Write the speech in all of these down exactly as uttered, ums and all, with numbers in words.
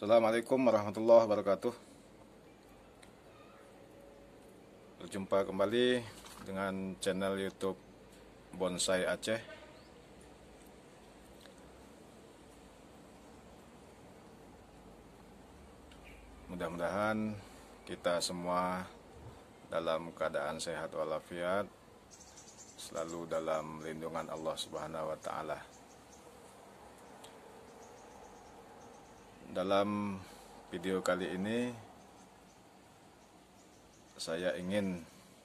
Assalamualaikum warahmatullahi wabarakatuh. Berjumpa kembali dengan channel YouTube Bonsai Aceh. Mudah-mudahan kita semua dalam keadaan sehat walafiat, selalu dalam lindungan Allah Subhanahu wa taala. Dalam video kali ini saya ingin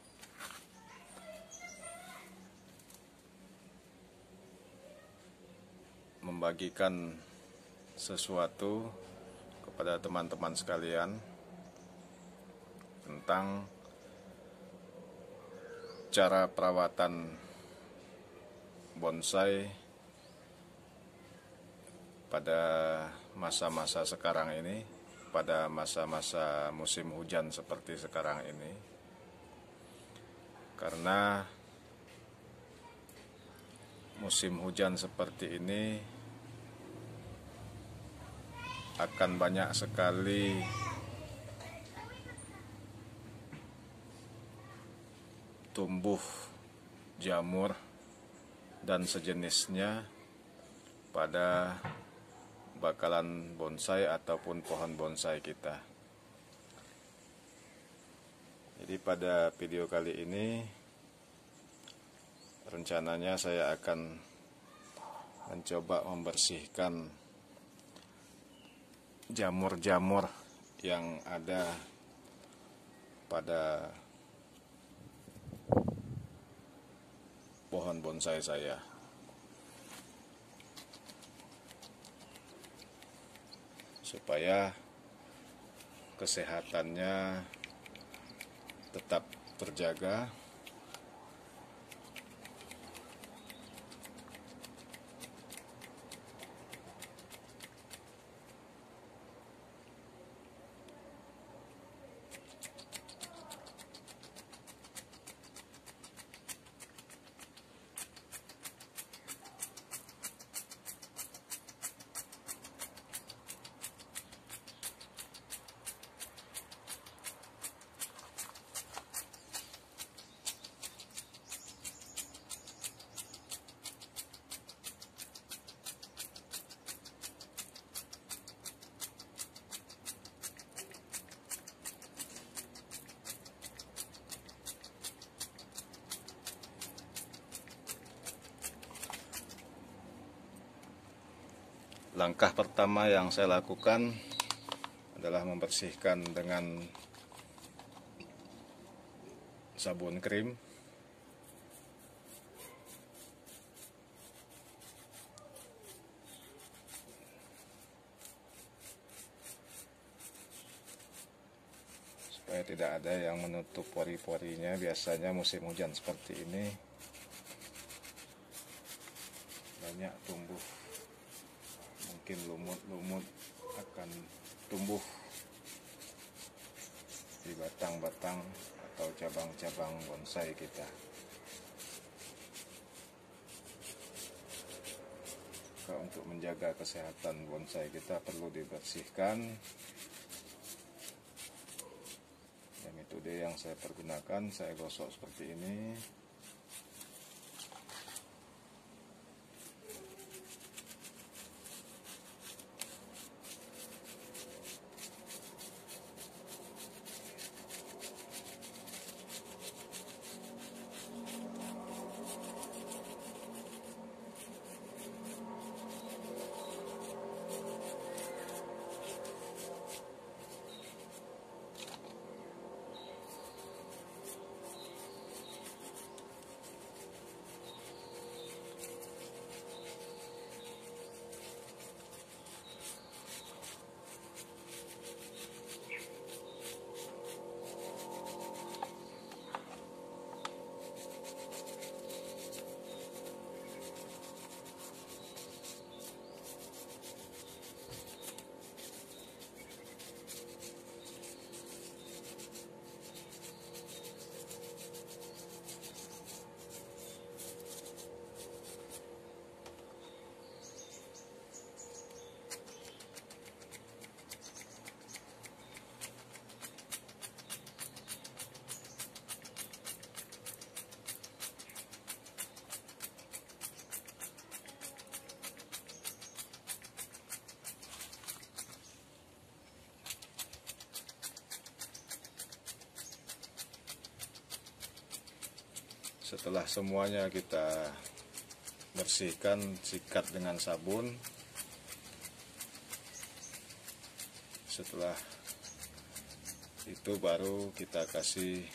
membagikan sesuatu kepada teman-teman sekalian tentang cara perawatan bonsai pada masa-masa sekarang ini, pada masa-masa musim hujan seperti sekarang ini. Karena musim hujan seperti ini akan banyak sekali tumbuh jamur dan sejenisnya pada bakalan bonsai ataupun pohon bonsai kita. Jadi pada video kali ini rencananya saya akan mencoba membersihkan jamur-jamur yang ada pada pohon bonsai saya. Supaya kesehatannya tetap terjaga, langkah pertama yang saya lakukan adalah membersihkan dengan sabun krim. Supaya tidak ada yang menutup pori-porinya. Biasanya musim hujan seperti ini banyak tumbuh, mungkin lumut-lumut akan tumbuh di batang-batang atau cabang-cabang bonsai kita. Maka untuk menjaga kesehatan bonsai kita perlu dibersihkan. Dan metode yang saya pergunakan, saya gosok seperti ini. Setelah semuanya kita bersihkan, sikat dengan sabun. Setelah itu baru kita kasih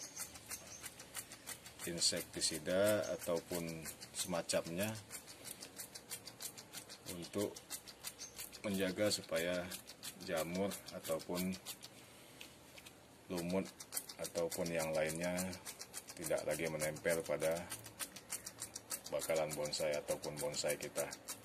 insektisida ataupun semacamnya untuk menjaga supaya jamur ataupun lumut ataupun yang lainnya tidak lagi menempel pada bakalan bonsai ataupun bonsai kita.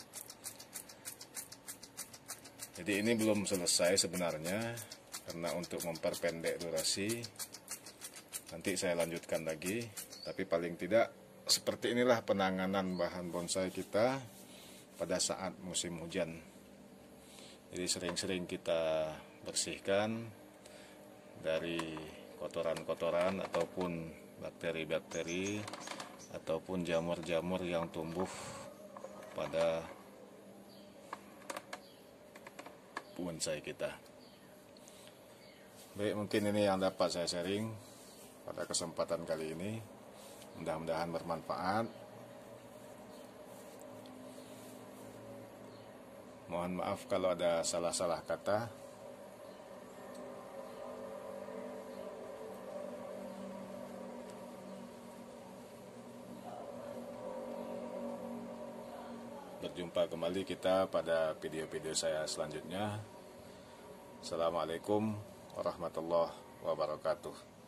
Jadi ini belum selesai sebenarnya, karena untuk memperpendek durasi nanti saya lanjutkan lagi. Tapi paling tidak seperti inilah penanganan bahan bonsai kita pada saat musim hujan. Jadi sering-sering kita bersihkan dari kotoran-kotoran ataupun bakteri-bakteri ataupun jamur-jamur yang tumbuh pada bonsai kita. Baik, mungkin ini yang dapat saya sharing pada kesempatan kali ini. Mudah-mudahan bermanfaat. Mohon maaf kalau ada salah-salah kata. Berjumpa kembali kita pada video-video saya selanjutnya. Assalamualaikum warahmatullahi wabarakatuh.